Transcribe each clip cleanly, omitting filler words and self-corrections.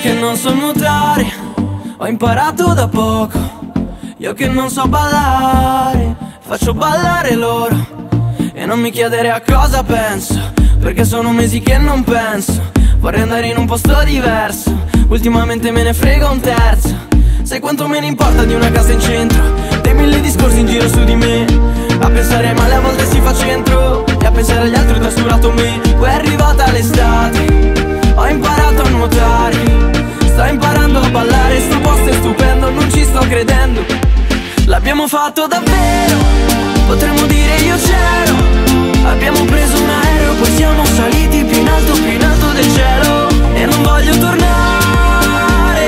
che non so nuotare, ho imparato da poco. Io che non so ballare, faccio ballare loro. E non mi chiedere a cosa penso, perché sono mesi che non penso. Vorrei andare in un posto diverso, ultimamente me ne frega un terzo. Sai quanto me ne importa di una casa in centro, dei mille discorsi in giro su di me. A pensare male a volte si fa centro, e a pensare agli altri ho trascurato me. Poi è arrivata l'estate, ho imparato a nuotare, sto imparando a ballare, sto posto è stupendo, non ci sto credendo. L'abbiamo fatto davvero, potremmo dire io c'ero. Abbiamo preso un aereo, poi siamo saliti più in alto del cielo. E non voglio tornare.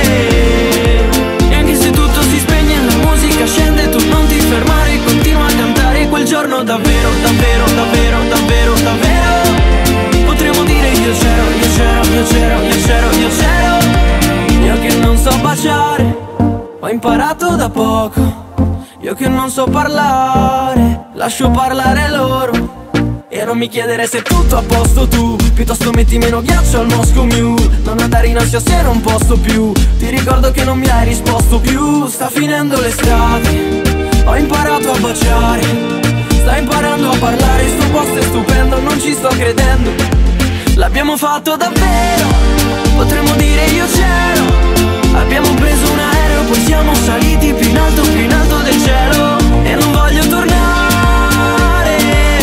E anche se tutto si spegne e la musica scende, tu non ti fermare, continua a cantare. Quel giorno davvero, davvero, davvero, davvero, davvero potremmo dire io c'ero, io c'ero, io c'ero, io c'ero, io c'ero. Io che non so baciare, ho imparato da poco. Io che non so parlare, lascio parlare loro. E non mi chiedere se è tutto a posto tu, piuttosto metti meno ghiaccio al Moscow Mule. Non andare in ansia se non posso più, ti ricordo che non mi hai risposto più. Sta finendo l'estate, ho imparato a baciare, sto imparando a parlare, sto posto è stupendo, non ci sto credendo. L'abbiamo fatto davvero, potremmo dire io c'ero. Abbiamo preso un aereo, poi siamo saliti più in alto del cielo. E non voglio tornare.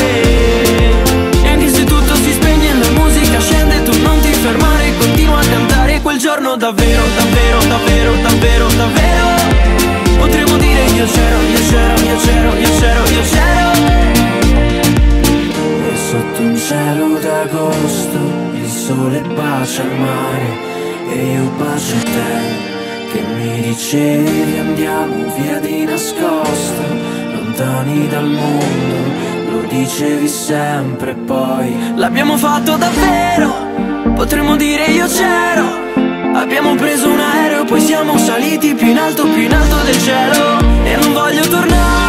E anche se tutto si spegne e la musica scende, tu non ti fermare, continua a cantare. Quel giorno davvero, davvero, davvero, davvero, davvero potremmo dire io c'ero, io c'ero, io c'ero, io c'ero, io c'ero. E sotto un cielo d'agosto il sole bacia il mare e io bacio te, che mi dicevi andiamo via di nascosto, lontani dal mondo, lo dicevi sempre poi. L'abbiamo fatto davvero, potremmo dire io c'ero. Abbiamo preso un aereo, poi siamo saliti più in alto del cielo. E non voglio tornare.